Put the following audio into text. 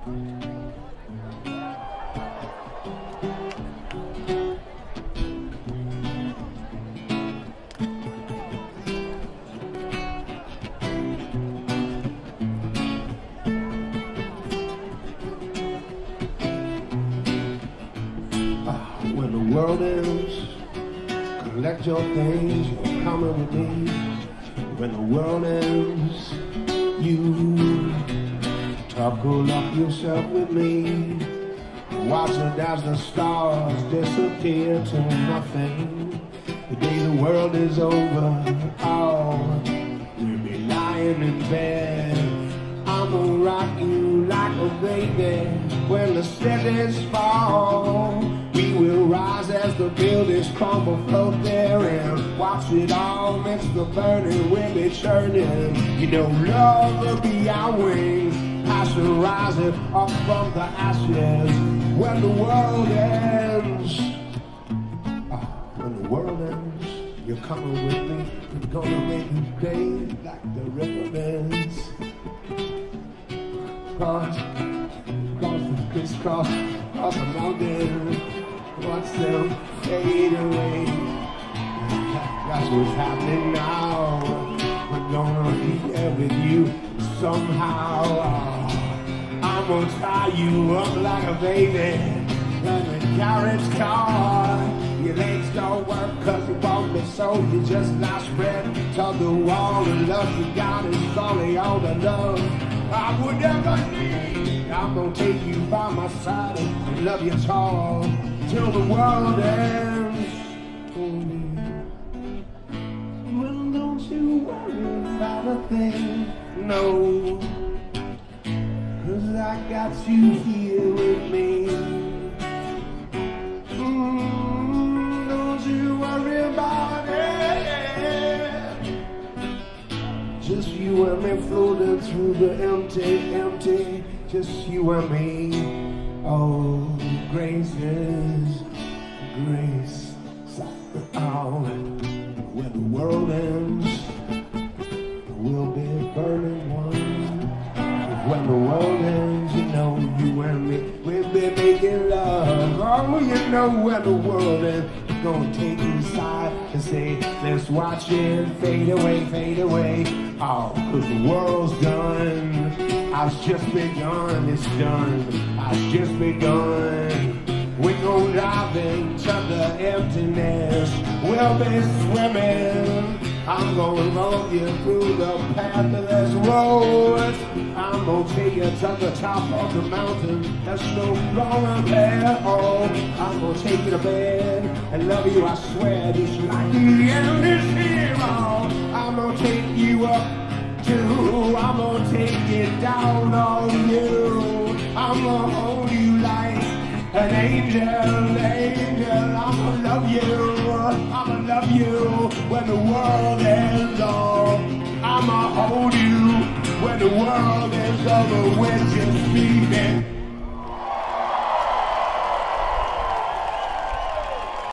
When the world ends, collect your things, you're coming with me. When the world ends, you buckle up yourself with me. Watch it as the stars disappear to nothing. The day the world is over, oh, we'll be lying in bed. I'ma rock you like a baby. When the cities fall, we will rise as the buildings crumble, float there and watch it all mix the burning, we'll be churning. You know, love will be our wings, passion rising up from the ashes. When the world ends, when the world ends, you're coming with me. We're gonna make you play like the river bends. Cross the crisscross, cross the mountain. Watch them fade away. That's what's happening now. We're gonna be there with you somehow. I'm gonna tie you up like a baby in a carriage car. Your legs don't work cause you won't be so. You just lie spread to the wall. The love you got is only all the love I would ever need. I'm gonna take you by my side and love you tall till the world ends. Well, don't you worry about a thing, no, 'cause I got you here with me. Don't you worry about it. Just you and me floating through the empty, just you and me. Oh, grace is grace. Oh, when the world ends, we'll be burning one. When the world ends, you know, you and me, we'll be making love. Oh, you know, when the world ends, we're gonna take you aside and say, let's watch it fade away, fade away. Oh, 'cause the world's done. I've just begun, it's done. I've just begun. We're gonna dive into the emptiness. We'll be swimming. I'm gonna roll you through the pathless roads. I'm gonna take you to the top of the mountain. There's no going there. Oh, I'm gonna take you to bed and love you, I swear, just like the end is here. Oh, I'm gonna take you up too. I'm gonna take it down on you. I'm gonna hold you like an angel, angel. I'ma love you, I'ma love you when the world ends. Oh, I'ma hold you when the world ends over. We're just leaving.